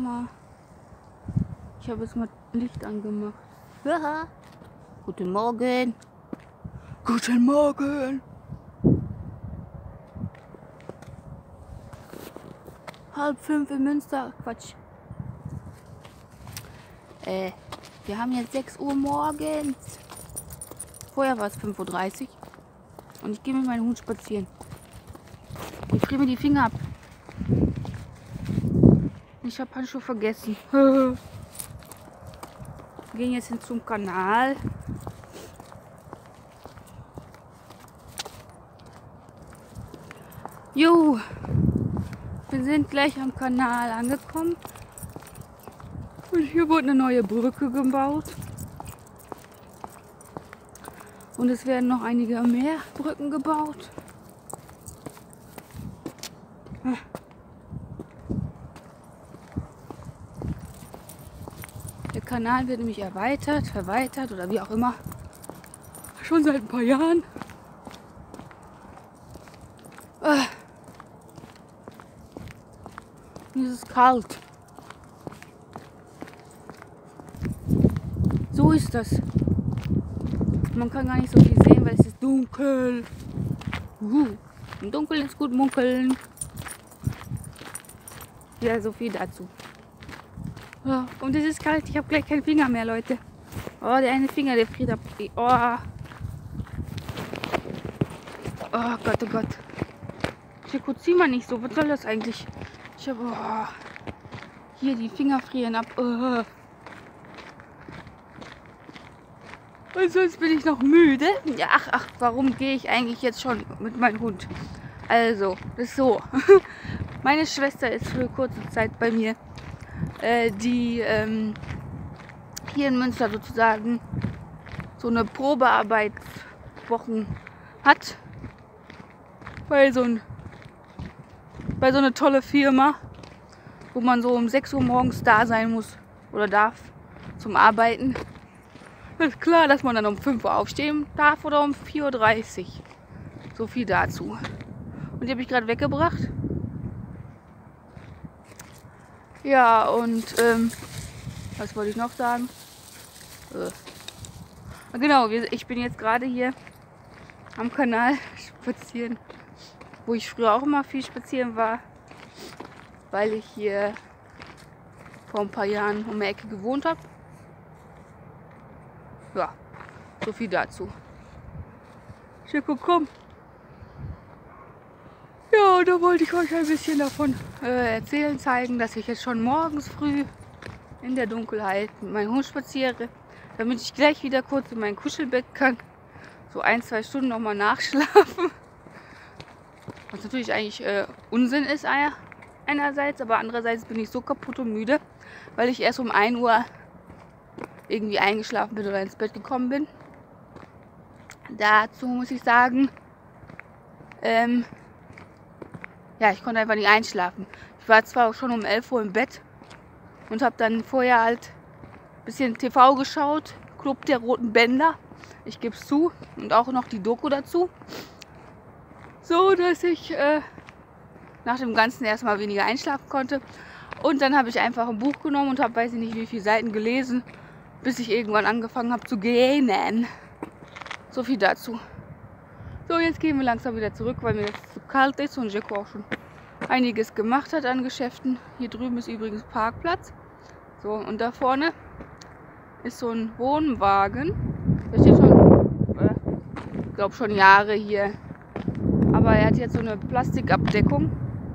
mal. Ich habe jetzt mal Licht angemacht. Haha. Guten Morgen. Guten Morgen. 4:30 in Münster. Quatsch. Wir haben jetzt 6 Uhr morgens. Vorher war es 5:30 Uhr. Und ich gehe mit meinem Hund spazieren. Ich friere mir die Finger ab. Ich habe Handschuhe vergessen. Wir gehen jetzt hin zum Kanal. Jo, wir sind gleich am Kanal angekommen. Und hier wurde eine neue Brücke gebaut. Und es werden noch einige mehr Brücken gebaut. Der Kanal wird nämlich erweitert, verweitert oder wie auch immer. Schon seit ein paar Jahren. Und es ist kalt. So ist das. Man kann gar nicht so viel sehen, weil es ist dunkel. Im Dunkeln ist gut munkeln. Ja, so viel dazu. Oh, und es ist kalt. Ich habe gleich keinen Finger mehr, Leute. Oh, der eine Finger, der friert ab. Oh. Oh Gott, oh Gott. Chico, mal nicht so. Was soll das eigentlich? Ich habe... Oh. Hier, die Finger frieren ab. Oh. Und sonst bin ich noch müde. Ja, ach, warum gehe ich eigentlich jetzt schon mit meinem Hund? Also, das ist so. Meine Schwester ist für kurze Zeit bei mir, die hier in Münster sozusagen so eine Probearbeitswochen hat. Bei so einer tolle Firma, wo man so um 6 Uhr morgens da sein muss oder darf zum Arbeiten. Ist klar, dass man dann um 5 Uhr aufstehen darf oder um 4:30 Uhr. So viel dazu. Und die habe ich gerade weggebracht. Ja, und was wollte ich noch sagen? Genau, ich bin jetzt gerade hier am Kanal spazieren, wo ich früher auch immer viel spazieren war, weil ich hier vor ein paar Jahren um die Ecke gewohnt habe. Ja, so viel dazu. Chico, komm. Ja, da wollte ich euch ein bisschen davon erzählen, zeigen, dass ich jetzt schon morgens früh in der Dunkelheit mit meinem Hund spaziere, damit ich gleich wieder kurz in mein Kuschelbett kann. So 1-2 Stunden nochmal nachschlafen. Was natürlich eigentlich Unsinn ist einerseits, aber andererseits bin ich so kaputt und müde, weil ich erst um 1 Uhr irgendwie eingeschlafen bin oder ins Bett gekommen bin. Dazu muss ich sagen, ja, ich konnte einfach nicht einschlafen. Ich war zwar auch schon um 11 Uhr im Bett und habe dann vorher halt ein bisschen TV geschaut, Club der Roten Bänder, ich gebe es zu, und auch noch die Doku dazu, so dass ich nach dem Ganzen erstmal weniger einschlafen konnte. Und dann habe ich einfach ein Buch genommen und habe, weiß ich nicht wie viele Seiten gelesen, bis ich irgendwann angefangen habe zu gähnen. So viel dazu. So, jetzt gehen wir langsam wieder zurück, weil mir jetzt zu kalt ist und Jacko auch schon einiges gemacht hat an Geschäften. Hier drüben ist übrigens Parkplatz. So, und da vorne ist so ein Wohnwagen. Der steht schon, ich glaube schon Jahre hier. Aber er hat jetzt so eine Plastikabdeckung.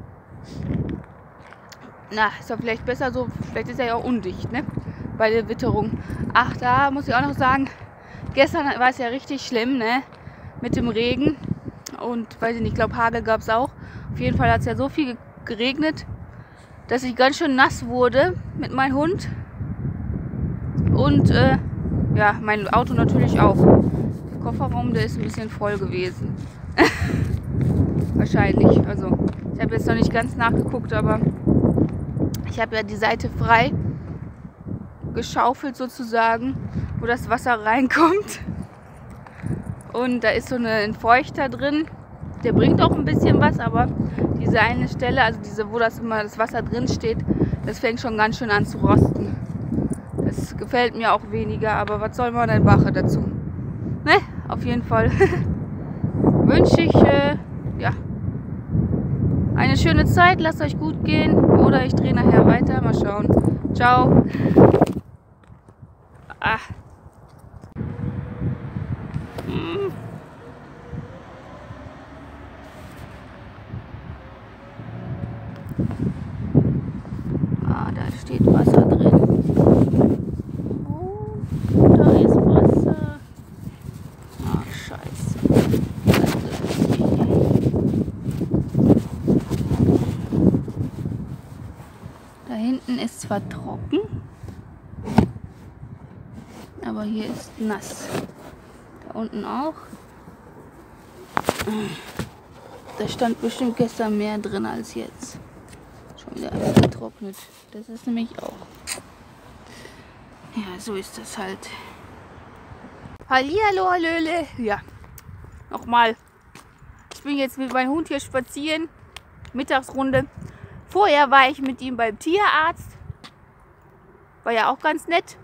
Na, ist ja vielleicht besser so. Vielleicht ist er ja auch undicht, ne? Bei der Witterung. Ach, da muss ich auch noch sagen, gestern war es ja richtig schlimm, ne? Mit dem Regen. Und weiß ich nicht, ich glaube Hagel gab es auch. Auf jeden Fall hat es ja so viel geregnet, dass ich ganz schön nass wurde mit meinem Hund. Und ja, mein Auto natürlich auch. Der Kofferraum, der ist ein bisschen voll gewesen. Wahrscheinlich. Also ich habe jetzt noch nicht ganz nachgeguckt, aber ich habe ja die Seite frei geschaufelt sozusagen, wo das Wasser reinkommt. Und da ist so ein Entfeuchter drin. Der bringt auch ein bisschen was, aber diese eine Stelle, also diese, wo das immer das Wasser drin steht, Das fängt schon ganz schön an zu rosten. Das gefällt mir auch weniger, aber was soll man denn machen dazu? Ne? Auf jeden Fall wünsche ich ja, eine schöne Zeit. Lasst euch gut gehen. Oder ich drehe nachher weiter. Mal schauen. Ciao. Ah. Ah, da steht Wasser drin. Oh, da ist Wasser. Ah, scheiße. Da hinten ist zwar trocken, aber hier ist nass. Da unten auch. Da stand bestimmt gestern mehr drin als jetzt. Schon wieder getrocknet. Das ist nämlich auch. Ja, so ist das halt. Hallihallo, hallöle. Ja, nochmal. Ich bin jetzt mit meinem Hund hier spazieren. Mittagsrunde. Vorher war ich mit ihm beim Tierarzt. War ja auch ganz nett.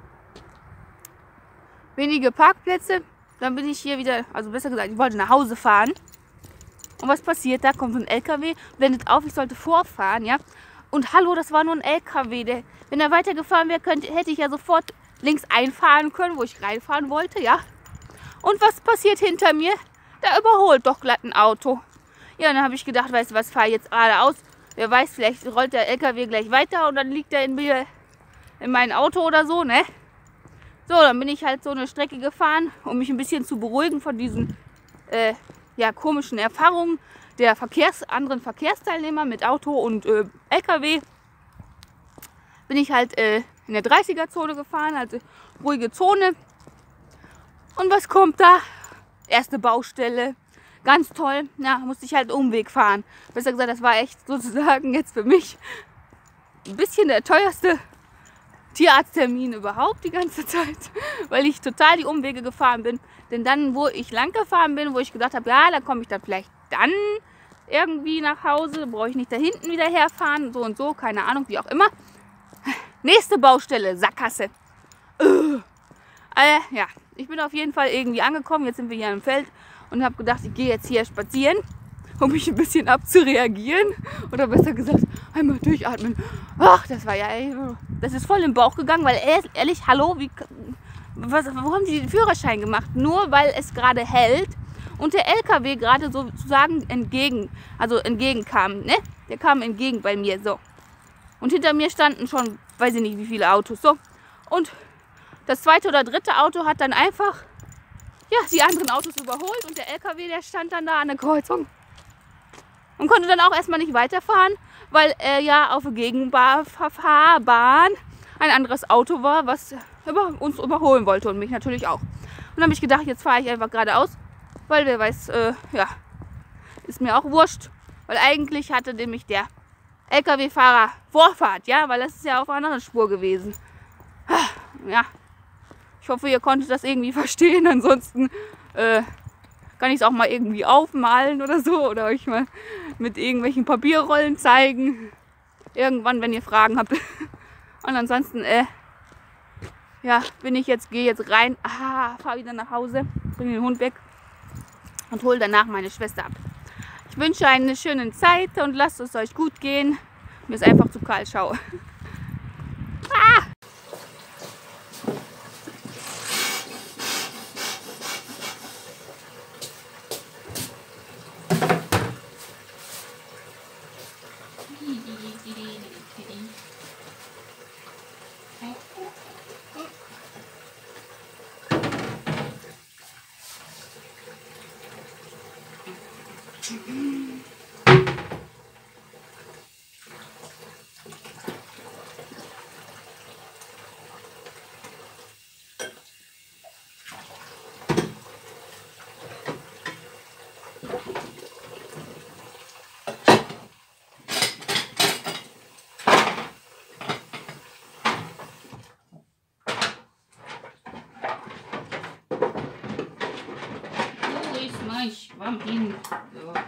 Wenige Parkplätze. Dann bin ich hier wieder, also besser gesagt, ich wollte nach Hause fahren. Und was passiert? Da kommt so ein LKW, blendet auf, ich sollte vorfahren, ja. Und hallo, das war nur ein LKW. Wenn er weitergefahren wäre, hätte ich ja sofort links einfahren können, wo ich reinfahren wollte, ja. Und was passiert hinter mir? Da überholt doch glatt ein Auto. Ja, dann habe ich gedacht, weißt du was, fahre jetzt geradeaus. Wer weiß, vielleicht rollt der LKW gleich weiter und dann liegt er in mein Auto oder so, ne? So, dann bin ich halt so eine Strecke gefahren, um mich ein bisschen zu beruhigen von diesen ja, komischen Erfahrungen der anderen Verkehrsteilnehmer mit Auto und LKW. Bin ich halt in der 30er-Zone gefahren, also ruhige Zone. Und was kommt da? Erste Baustelle. Ganz toll. Ja, musste ich halt Umweg fahren. Besser gesagt, das war echt sozusagen jetzt für mich ein bisschen der teuerste Tierarzttermin überhaupt die ganze Zeit, weil ich total die Umwege gefahren bin. Denn dann, wo ich lang gefahren bin, wo ich gedacht habe, ja, da komme ich dann vielleicht dann irgendwie nach Hause, brauche ich nicht da hinten wieder herfahren, so und so, keine Ahnung, wie auch immer. Nächste Baustelle, Sackgasse. Ja, ich bin auf jeden Fall irgendwie angekommen. Jetzt sind wir hier im Feld und habe gedacht, ich gehe jetzt hier spazieren, um mich ein bisschen abzureagieren. Oder besser gesagt, einmal durchatmen. Ach, das war ja, das ist voll im Bauch gegangen, weil ehrlich, hallo, wo haben die den Führerschein gemacht? Nur weil es gerade hält und der LKW gerade sozusagen entgegenkam, ne? Der kam entgegen bei mir, so. Und hinter mir standen schon, weiß ich nicht wie viele Autos, so. Und das zweite oder dritte Auto hat dann einfach, ja, die anderen Autos überholt und der LKW, der stand dann da an der Kreuzung und konnte dann auch erstmal nicht weiterfahren, weil er ja auf der Gegenfahrbahn ein anderes Auto war, was uns überholen wollte und mich natürlich auch. Und dann habe ich gedacht, jetzt fahre ich einfach geradeaus, weil wer weiß, ja, ist mir auch wurscht, weil eigentlich hatte nämlich der LKW-Fahrer Vorfahrt, ja, weil das ist ja auf einer anderen Spur gewesen. Ja, ich hoffe, ihr konntet das irgendwie verstehen, ansonsten kann ich es auch mal irgendwie aufmalen oder so oder euch mal mit irgendwelchen Papierrollen zeigen. Irgendwann, wenn ihr Fragen habt. Und ansonsten, ja, gehe jetzt rein, fahre wieder nach Hause, bringe den Hund weg und hole danach meine Schwester ab. Ich wünsche eine schöne Zeit und lasst es euch gut gehen. Mir ist einfach zu kalt, schau. Schwamm. Ja.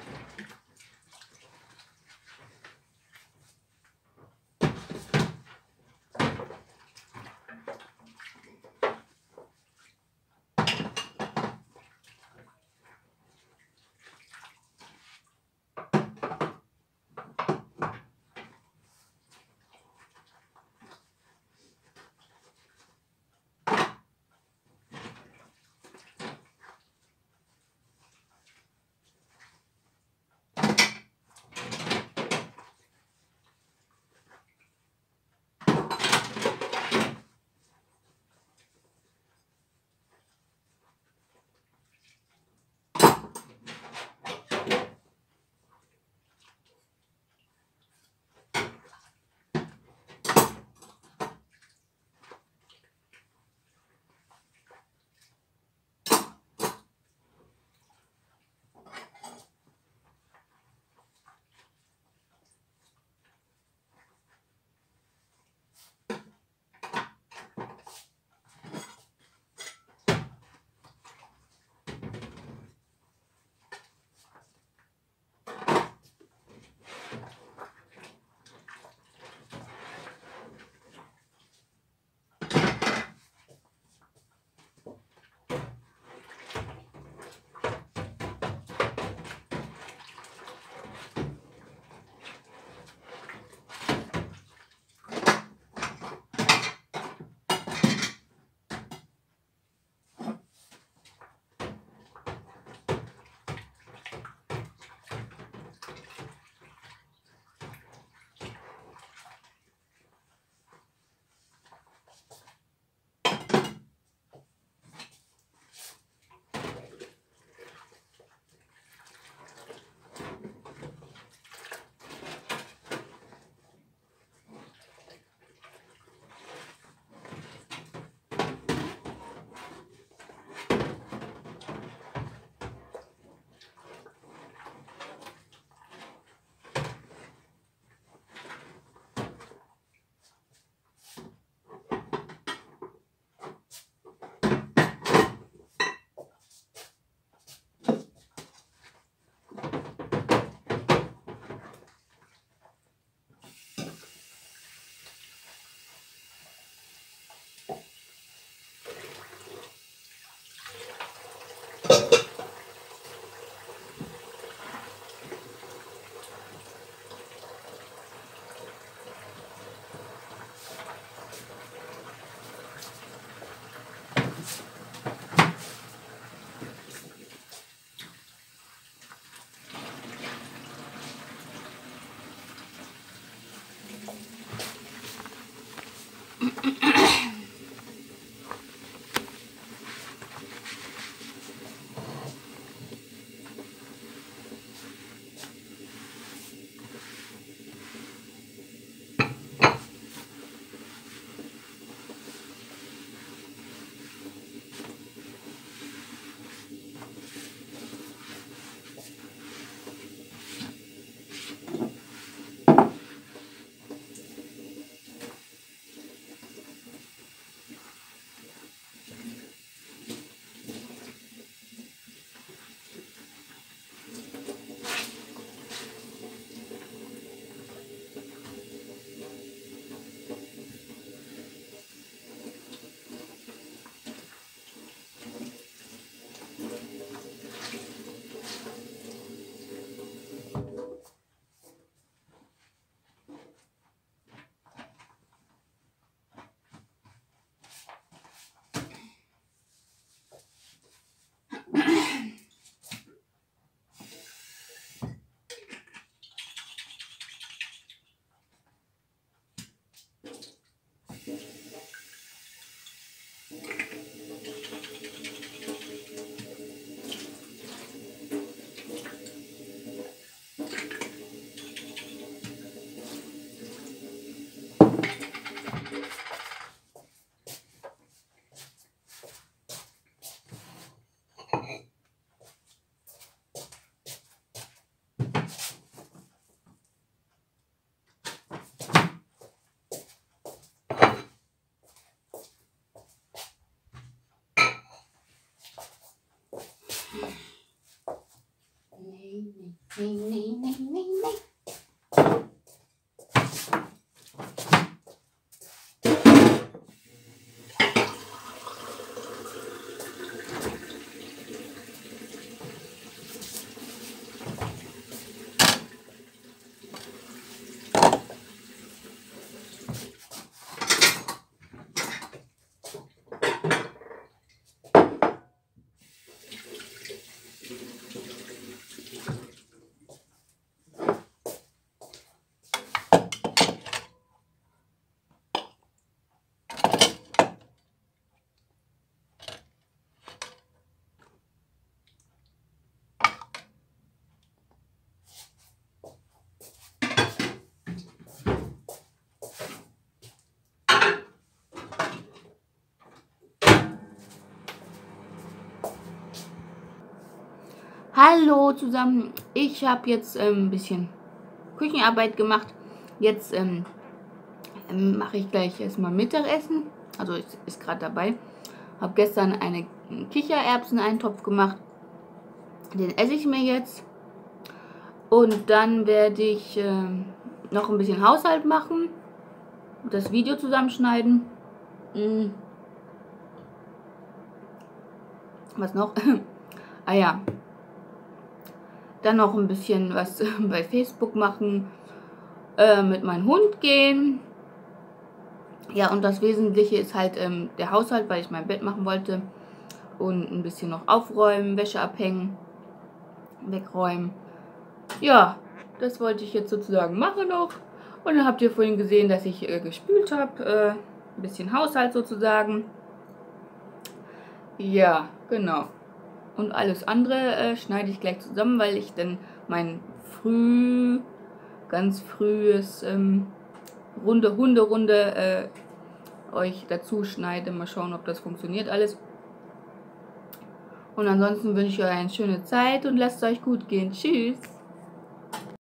Hallo zusammen, ich habe jetzt ein bisschen Küchenarbeit gemacht. Jetzt mache ich gleich erstmal Mittagessen, also ich ist gerade dabei. Habe gestern einen Kichererbsen-Eintopf gemacht, den esse ich mir jetzt. Und dann werde ich noch ein bisschen Haushalt machen, das Video zusammenschneiden. Was noch? Ah ja. Dann noch ein bisschen was bei Facebook machen, mit meinem Hund gehen. Ja, und das Wesentliche ist halt der Haushalt, weil ich mein Bett machen wollte. Und ein bisschen noch aufräumen, Wäsche abhängen, wegräumen. Ja, das wollte ich jetzt sozusagen machen noch. Und dann habt ihr vorhin gesehen, dass ich gespült habe. Ein bisschen Haushalt sozusagen. Ja, genau. Und alles andere schneide ich gleich zusammen, weil ich dann mein ganz frühes Hunderunde euch dazu schneide. Mal schauen, ob das funktioniert alles. Und ansonsten wünsche ich euch eine schöne Zeit und lasst es euch gut gehen. Tschüss!